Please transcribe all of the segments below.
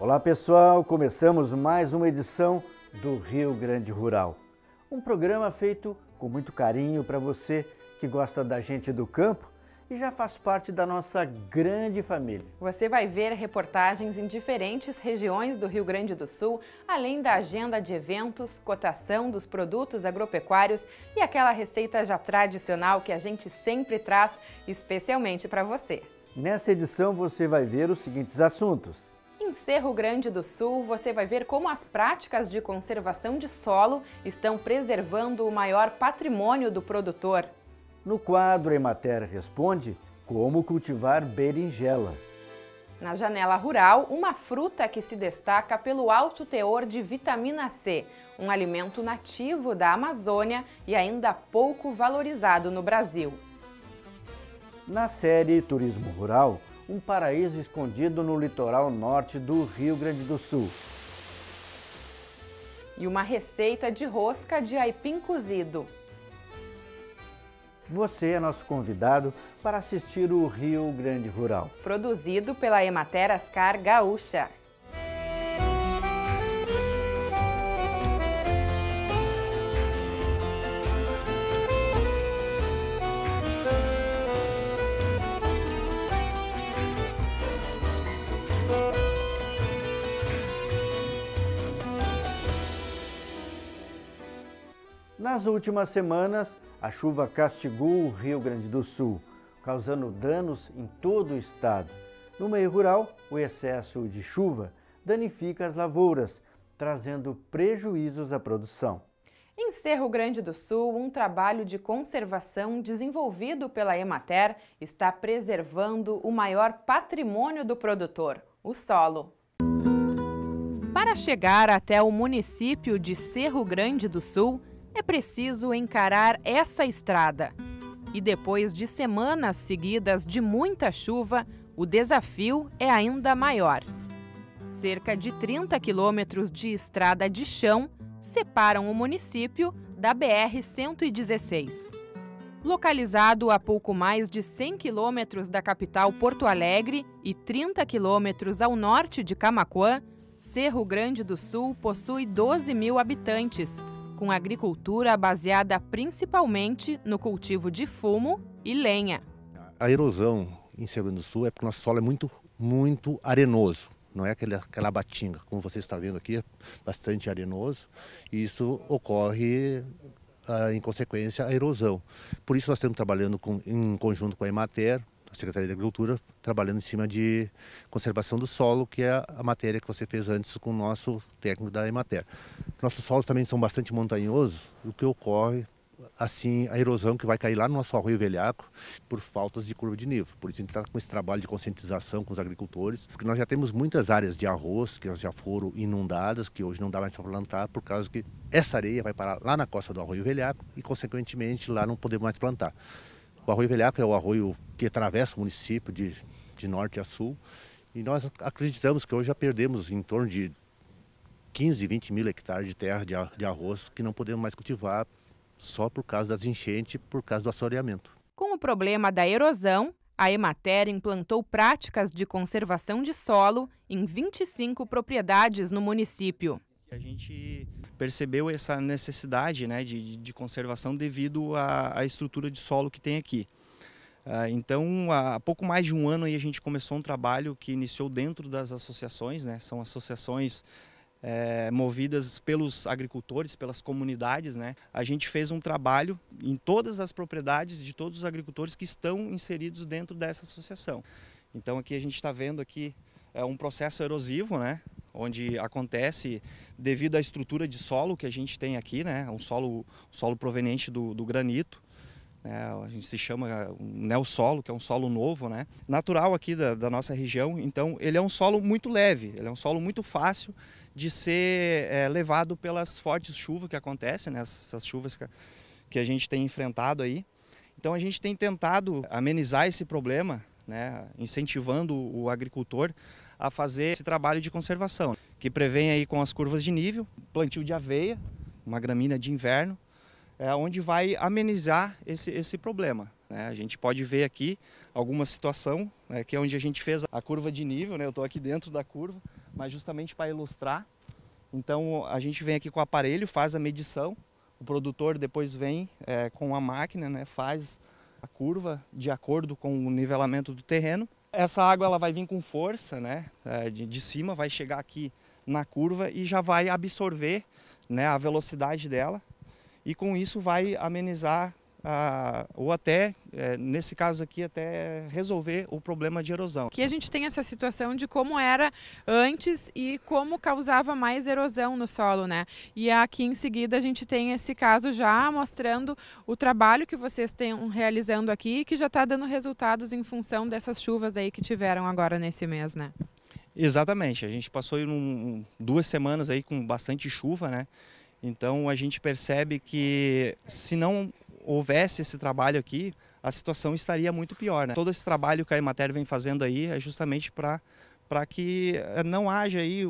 Olá pessoal, começamos mais uma edição do Rio Grande Rural. Um programa feito com muito carinho para você que gosta da gente do campo e já faz parte da nossa grande família. Você vai ver reportagens em diferentes regiões do Rio Grande do Sul, além da agenda de eventos, cotação dos produtos agropecuários e aquela receita já tradicional que a gente sempre traz especialmente para você. Nessa edição você vai ver os seguintes assuntos. Em Cerro Grande do Sul, você vai ver como as práticas de conservação de solo estão preservando o maior patrimônio do produtor. No quadro Emater Responde, como cultivar berinjela. Na Janela Rural, uma fruta que se destaca pelo alto teor de vitamina C, um alimento nativo da Amazônia e ainda pouco valorizado no Brasil. Na série Turismo Rural, um paraíso escondido no litoral norte do Rio Grande do Sul. E uma receita de rosca de aipim cozido. Você é nosso convidado para assistir o Rio Grande Rural. Produzido pela Emater Ascar Gaúcha. Nas últimas semanas, a chuva castigou o Rio Grande do Sul, causando danos em todo o estado. No meio rural, o excesso de chuva danifica as lavouras, trazendo prejuízos à produção. Em Cerro Grande do Sul, um trabalho de conservação desenvolvido pela Emater está preservando o maior patrimônio do produtor, o solo. Para chegar até o município de Cerro Grande do Sul, é preciso encarar essa estrada. E depois de semanas seguidas de muita chuva, o desafio é ainda maior. Cerca de 30 quilômetros de estrada de chão separam o município da BR-116. Localizado a pouco mais de 100 quilômetros da capital Porto Alegre e 30 quilômetros ao norte de Camaquã, Cerro Grande do Sul possui 12 mil habitantes, com agricultura baseada principalmente no cultivo de fumo e lenha. A erosão em Cerro Grande do Sul é porque o nosso solo é muito arenoso, não é aquela batinga, como você está vendo aqui, é bastante arenoso, e isso ocorre em consequência a erosão. Por isso nós estamos trabalhando em conjunto com a Emater, a Secretaria de Agricultura, trabalhando em cima de conservação do solo, que é a matéria que você fez antes com o nosso técnico da Emater. Nossos solos também são bastante montanhosos, o que ocorre, assim, a erosão que vai cair lá no nosso arroio velhaco por faltas de curva de nível. Por isso a gente está com esse trabalho de conscientização com os agricultores, porque nós já temos muitas áreas de arroz que já foram inundadas, que hoje não dá mais para plantar, por causa que essa areia vai parar lá na costa do arroio velhaco e, consequentemente, lá não podemos mais plantar. O arroio velhaco é o arroio que atravessa o município de norte a sul, e nós acreditamos que hoje já perdemos em torno de 15, 20 mil hectares de terra de arroz que não podemos mais cultivar só por causa das enchentes, por causa do assoreamento. Com o problema da erosão, a Emater implantou práticas de conservação de solo em 25 propriedades no município. A gente percebeu essa necessidade, né, de conservação devido à estrutura de solo que tem aqui. Então, há pouco mais de um ano aí a gente começou um trabalho que iniciou dentro das associações, né, são associações movidas pelos agricultores, pelas comunidades, né. A gente fez um trabalho em todas as propriedades de todos os agricultores que estão inseridos dentro dessa associação. Então aqui a gente está vendo aqui um processo erosivo, né, onde acontece devido à estrutura de solo que a gente tem aqui, né, um solo proveniente do granito. A gente se chama um neossolo, que é um solo novo, né? Natural aqui da nossa região. Então ele é um solo muito leve, ele é um solo muito fácil de ser levado pelas fortes chuvas que acontecem, né? Essas chuvas que a gente tem enfrentado aí. Então a gente tem tentado amenizar esse problema, né? Incentivando o agricultor a fazer esse trabalho de conservação, que prevém aí com as curvas de nível, plantio de aveia, uma gramínea de inverno, onde vai amenizar esse problema, né? A gente pode ver aqui alguma situação, que é onde a gente fez a curva de nível, né? Eu estou aqui dentro da curva, mas justamente para ilustrar. Então a gente vem aqui com o aparelho, faz a medição, o produtor depois vem com a máquina, né, faz a curva de acordo com o nivelamento do terreno. Essa água ela vai vir com força, né, de cima, vai chegar aqui na curva e já vai absorver, né, a velocidade dela, e com isso vai amenizar ou até, nesse caso aqui, até resolver o problema de erosão. Aqui a gente tem essa situação de como era antes e como causava mais erosão no solo, né? E aqui em seguida a gente tem esse caso já mostrando o trabalho que vocês estão realizando aqui, que já está dando resultados em função dessas chuvas aí que tiveram agora nesse mês, né? Exatamente, a gente passou 2 semanas aí com bastante chuva, né? Então a gente percebe que se não houvesse esse trabalho aqui, a situação estaria muito pior, né? Todo esse trabalho que a Emater vem fazendo aí é justamente para que não haja aí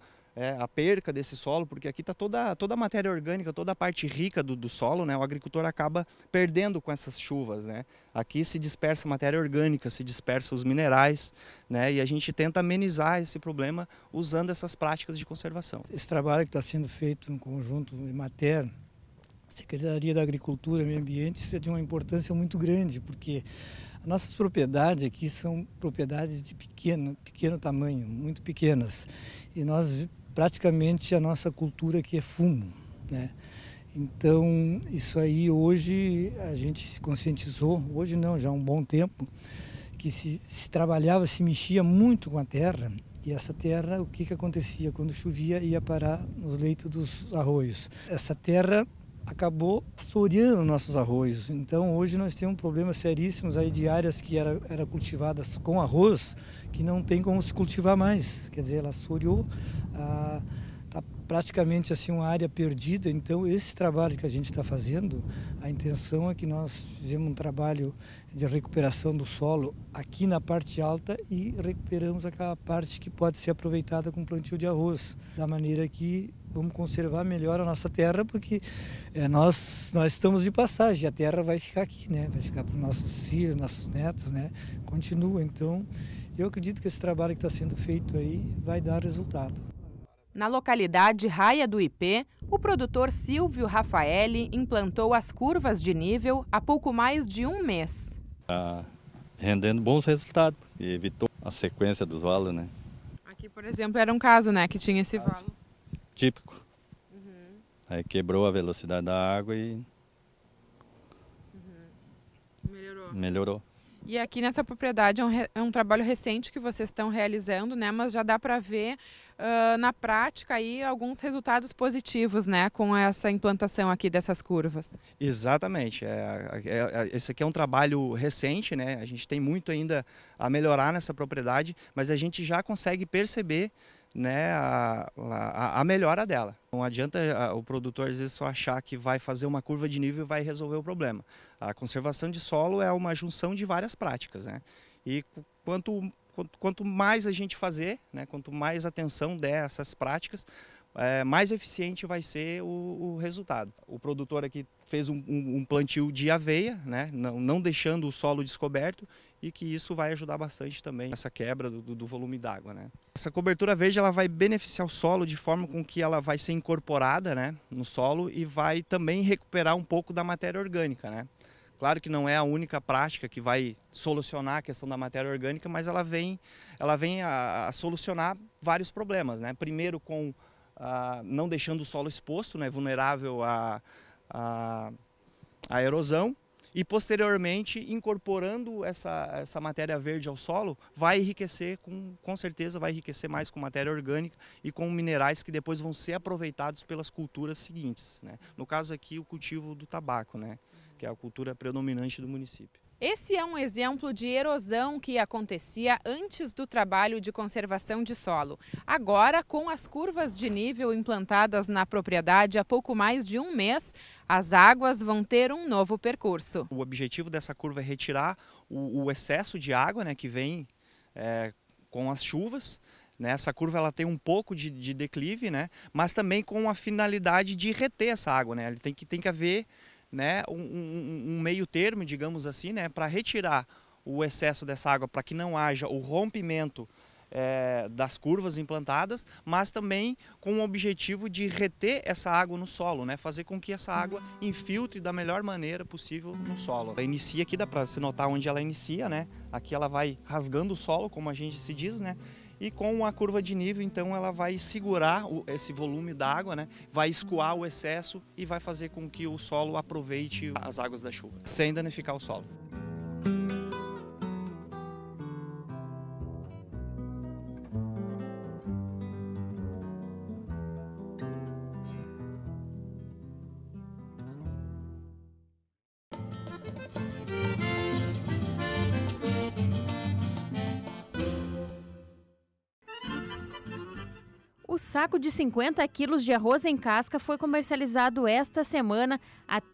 a perca desse solo, porque aqui está toda a matéria orgânica, toda a parte rica do solo, né? O agricultor acaba perdendo com essas chuvas, né? Aqui se dispersa a matéria orgânica, se dispersa os minerais, né? E a gente tenta amenizar esse problema usando essas práticas de conservação. Esse trabalho que está sendo feito em conjunto Emater, Secretaria da Agricultura e Meio Ambiente, isso é de uma importância muito grande, porque as nossas propriedades aqui são propriedades de pequeno tamanho, muito pequenas. E nós, praticamente, a nossa cultura aqui é fumo, né? Então, isso aí hoje a gente se conscientizou, hoje não, já há um bom tempo, que se trabalhava, se mexia muito com a terra. E essa terra, o que acontecia? Quando chovia, ia parar nos leitos dos arroios. Essa terra acabou assoreando nossos arroios. Então hoje nós temos problemas seríssimos aí de áreas que eram cultivadas com arroz, que não tem como se cultivar mais. Quer dizer, ela assoreou, está praticamente assim uma área perdida. Então esse trabalho que a gente está fazendo, a intenção é que nós fizemos um trabalho de recuperação do solo aqui na parte alta e recuperamos aquela parte que pode ser aproveitada com plantio de arroz, da maneira que vamos conservar melhor a nossa terra, porque nós estamos de passagem, a terra vai ficar aqui, né? Vai ficar para os nossos filhos, nossos netos, né? Continua, então eu acredito que esse trabalho que está sendo feito aí vai dar resultado. Na localidade Raia do Ipê, o produtor Silvio Rafaeli implantou as curvas de nível há pouco mais de um mês. Está rendendo bons resultados, porque evitou a sequência dos valos, né? Aqui, por exemplo, era um caso, né, que tinha esse valo. Típico. Aí quebrou a velocidade da água e melhorou. E aqui nessa propriedade é um trabalho recente que vocês estão realizando, né? Mas já dá para ver na prática aí alguns resultados positivos, né? Com essa implantação aqui dessas curvas. Exatamente. Esse aqui é um trabalho recente, né? A gente tem muito ainda a melhorar nessa propriedade, mas a gente já consegue perceber, né, a melhora dela. Não adianta o produtor às vezes só achar que vai fazer uma curva de nível e vai resolver o problema. A conservação de solo é uma junção de várias práticas, né? E quanto mais a gente fazer, né, quanto mais atenção der a essas práticas, mais eficiente vai ser o resultado. O produtor aqui fez um plantio de aveia, né, não deixando o solo descoberto, e que isso vai ajudar bastante também nessa quebra do volume d'água, né. Essa cobertura verde ela vai beneficiar o solo de forma com que ela vai ser incorporada, né, no solo e vai também recuperar um pouco da matéria orgânica, né. Claro que não é a única prática que vai solucionar a questão da matéria orgânica, mas ela vem a solucionar vários problemas, né. Primeiro não deixando o solo exposto, né, vulnerável à erosão, e posteriormente incorporando essa matéria verde ao solo, vai enriquecer, com certeza vai enriquecer mais com matéria orgânica e com minerais que depois vão ser aproveitados pelas culturas seguintes, né. No caso aqui o cultivo do tabaco, né, que é a cultura predominante do município. Esse é um exemplo de erosão que acontecia antes do trabalho de conservação de solo. Agora, com as curvas de nível implantadas na propriedade há pouco mais de um mês, as águas vão ter um novo percurso. O objetivo dessa curva é retirar o excesso de água, né, que vem com as chuvas. Essa curva ela tem um pouco de declive, né, mas também com a finalidade de reter essa água, né. Tem que haver, né, um meio termo, digamos assim, né, para retirar o excesso dessa água, para que não haja o rompimento das curvas implantadas, mas também com o objetivo de reter essa água no solo, né? Fazer com que essa água infiltre da melhor maneira possível no solo. Ela inicia aqui, dá para se notar onde ela inicia, né? Aqui ela vai rasgando o solo, como a gente se diz, né? E com a curva de nível, então, ela vai segurar esse volume da água, né? Vai escoar o excesso e vai fazer com que o solo aproveite as águas da chuva, sem danificar o solo. O saco de 50 quilos de arroz em casca foi comercializado esta semana a R$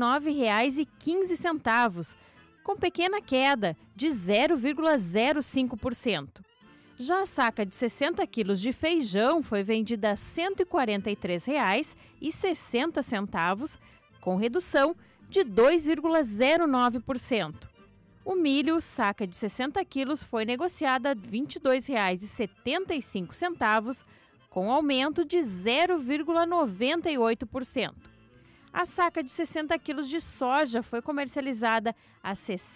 39,15, com pequena queda de 0,05%. Já a saca de 60 quilos de feijão foi vendida a R$ 143,60, com redução de 2,09%. O milho, saca de 60 quilos, foi negociada a R$ 22,75, com aumento de 0,98%. A saca de 60 quilos de soja foi comercializada a R$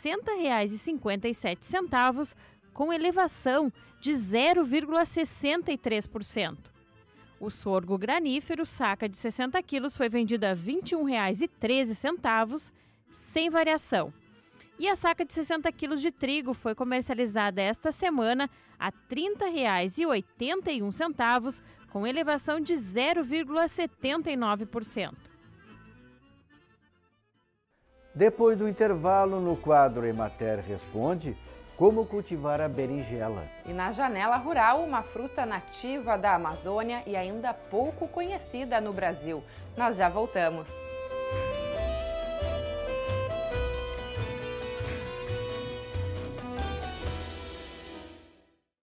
60,57, com elevação de 0,63%. O sorgo granífero, saca de 60 quilos, foi vendida a R$ 21,13, sem variação. E a saca de 60 quilos de trigo foi comercializada esta semana a R$ 30,81, com elevação de 0,79%. Depois do intervalo, no quadro Emater Responde, como cultivar a berinjela. E na Janela Rural, uma fruta nativa da Amazônia e ainda pouco conhecida no Brasil. Nós já voltamos.